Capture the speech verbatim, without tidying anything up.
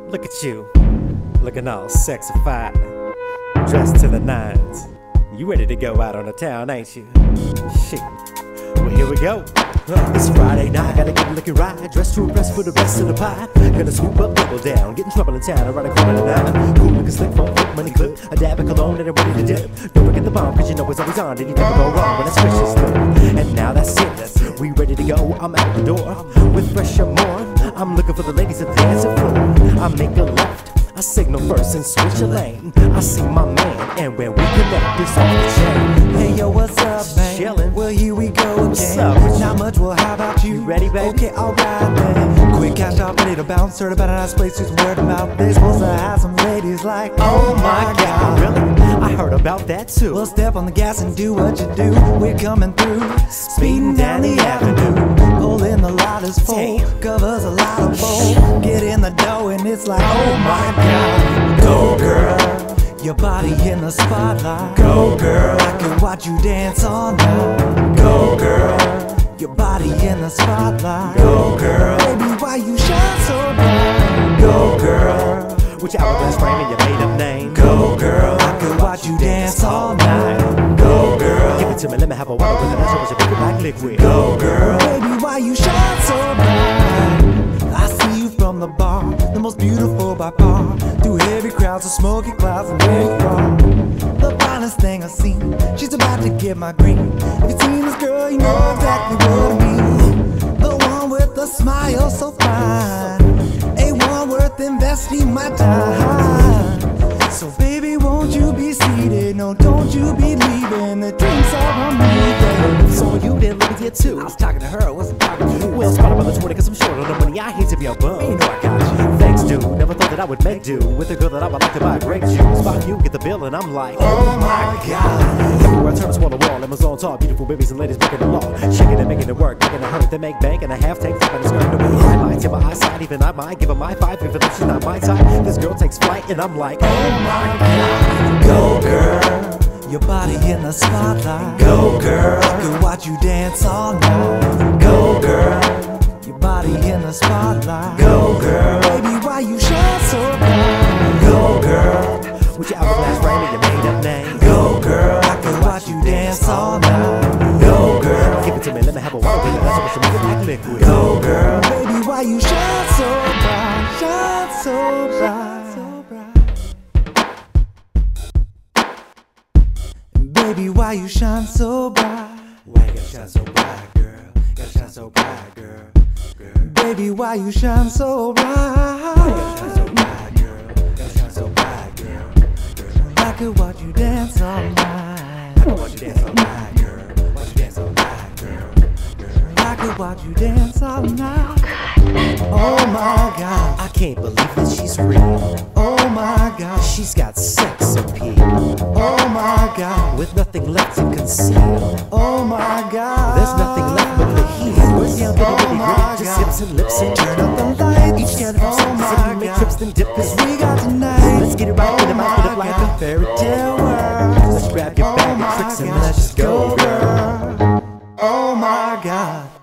Look at you, looking all sexified, dressed to the nines. You ready to go out on the town, ain't you? Shit. Well, here we go. It's Friday night, gotta get a looking right, dressed to impress for the rest of the pie. Gonna swoop up, double down, get in trouble in town, around the corner tonight. Cool looking slick, phone, fake money clip, a dab of cologne and I'm ready to dip. Don't forget the bomb, cause you know it's always on, and you never go wrong when it's fresh and slow. And now that's it, we ready to go, I'm out the door, with fresh and more. I'm looking for the ladies at the dancing floor. I make a left, I signal first and switch a lane. I see my man, and when we connect, it's off the chain. Hey yo, what's up, man? Chillin'. Well, here we go again. What's up with you? Not much, well, how about you? You ready, baby? Okay, alright, man. Quick cash out, ready to bounce. Heard about a nice place, just word of mouth. They supposed to have some ladies like, Oh my God, really? I heard about that too. Well, step on the gas and do what you do. We're coming through, speeding down the avenue. Pulling the lot is full, Damn. covers a lot of bowl. Get in the dough and it's like, oh my God. Go girl, your body in the spotlight. Go girl, I can watch you dance all night. Go girl, your body in the spotlight. Go girl, baby, why you shine so bright? Go girl, With your hourglass frame and your made up name. go girl, I can watch you dance all night. Go girl, Give it to me, let me have a water with it. That's what you pick it like liquid. go girl, baby, why you shine so bright? I see you from the bar, the most beautiful by far. Through heavy crowds of smoky clouds and where you are, the finest thing I've seen. She's about to get my green. If you've seen this girl, you know exactly what I mean. The one with the smile so fine, a one worth investing my time. So baby, won't you be seated? No, don't you be leaving. The drinks are on me, baby. So you then look at you too. I was talking to her, I wasn't talking to you. Well, spot about the twenty cause I'm short on the money. I hate to be a bum. You know I got you. Thanks, dude. Never thought that I would make do with a girl that I would like to buy grape juice. Spot you, get the bill, and I'm like, Oh my God. everywhere I turn, it's wall to wall. Amazon tall, beautiful babies and ladies breaking the law. Shaking and making it work, making it hurt. They make bank and a half tank, flipping the skirt. Nobody highlights in my eyesight, even I might give her my five. Even though she's not my type, this girl takes flight, and I'm like, Oh my God. Go girl, your body in the spotlight. Go girl, I could watch you dance all night. Go girl, your body in the spotlight. Go girl, baby, why you shine so bright? Go girl, with your hourglass frame and your made up name. go girl, I could watch you dance all night. Go girl, Give it to me, let me have a water with it. That's what you make it like liquid. go girl, baby, why you shine so bright? Shine so bright, so bright. Baby, why you shine so bright? Why you gotta shine so bright, girl? Gotta shine so bright, girl. Girl. Baby, why you shine so Gotta shine so bright? bright, girl. Gotta shine so bright, girl. Girl. I could watch you dance all night. Watch you dance all night, girl. Watch you dance all night, girl. Girl. I could watch you dance all night. Oh my God, I can't believe that she's real. oh my God, She's got sex appeal, oh my God, with nothing left to conceal. oh my God. There's nothing left but the heels. Yeah, Oh baby, my baby, just God. hips and lips and Turn up the lights. Each can from Oh sex my and make God. trips then dip. Cause We got tonight. let's get it right in the mouth, put it like a fairy tale world. Let's grab your bag of tricks and let's just go, girl. Oh my God.